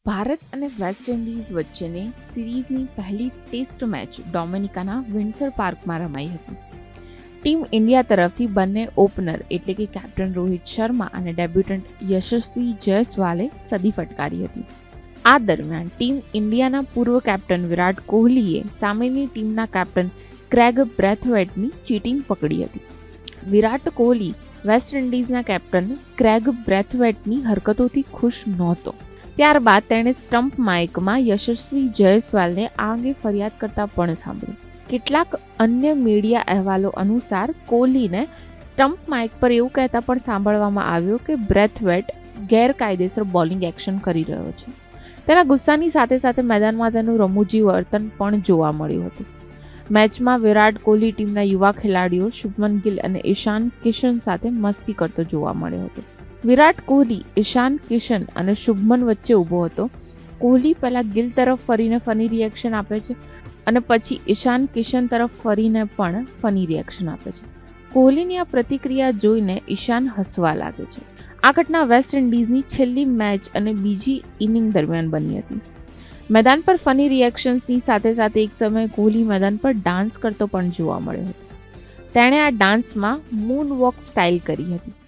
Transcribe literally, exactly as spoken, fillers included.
ભારત અને West Indies વચ્ચેની સિરીઝની પહેલી ટેસ્ટ મેચ ડોમિનિકાના વિન્ડસર પાર્કમાં રમાઈ હતી. ટીમ ઇન્ડિયા તરફથી બંને ઓપનર એટલે કે કેપ્ટન રોહિત શર્મા અને ડેબ્યુટન્ટ યશસ્વી જયસ્વાલે સદી ફટકારી હતી. આ દરમિયાન ટીમ ઇન્ડિયાના પૂર્વ કેપ્ટન વિરાટ કોહલીએ સામેની ટીમના કેપ્ટન ક્રેગ બ્રેથવેટની ચીટિંગ પકડી હતી. વિરાટ કોહલી વેસ્ટ ઇન્ડિઝના કેપ્ટન ક્રેગ બ્રેથવેટની હરકતોથી ખુશ નહોતો. ત્યારબાદ તેણે સ્ટમ્પ માઇકમાં યશસ્વી જયસ્વાલને આ અંગે ફરિયાદ કરતા પણ સાંભળ્યું. કેટલાક અન્ય મીડિયા અહેવાલો અનુસાર કોહલીને સ્ટમ્પ માઇક પર એવું કહેતા પણ સાંભળવામાં આવ્યું કે બ્રેથવેટ ગેરકાયદેસર બોલિંગ એક્શન કરી રહ્યો છે. તેના ગુસ્સાની સાથે સાથે મેદાનમાં તેનું રમૂજી વર્તન પણ જોવા મળ્યું હતું. મેચમાં વિરાટ કોહલી ટીમના યુવા ખેલાડીઓ શુભમન ગિલ અને ઈશાન કિશન સાથે મસ્તી કરતો જોવા મળ્યો હતો. વિરાટ કોહલી ઈશાન કિશન અને શુભમન વચ્ચે ઊભો હતો. કોહલી પહેલા ગિલ તરફ ફરીને ફની રિએક્શન આપે છે અને પછી ઈશાન કિશન તરફ ફરીને પણ ફની રિએક્શન આપે છે. કોહલીની આ પ્રતિક્રિયા જોઈને ઈશાન હસવા લાગે છે. આ ઘટના વેસ્ટ ઇન્ડિઝની છેલ્લી મેચ અને બીજી ઇનિંગ દરમિયાન બની હતી. મેદાન પર ફની રિએક્શન્સની સાથે સાથે એક સમયે કોહલી મેદાન પર ડાન્સ કરતો પણ જોવા મળ્યો હતો. તેણે આ ડાન્સમાં મૂન વોક સ્ટાઇલ કરી હતી.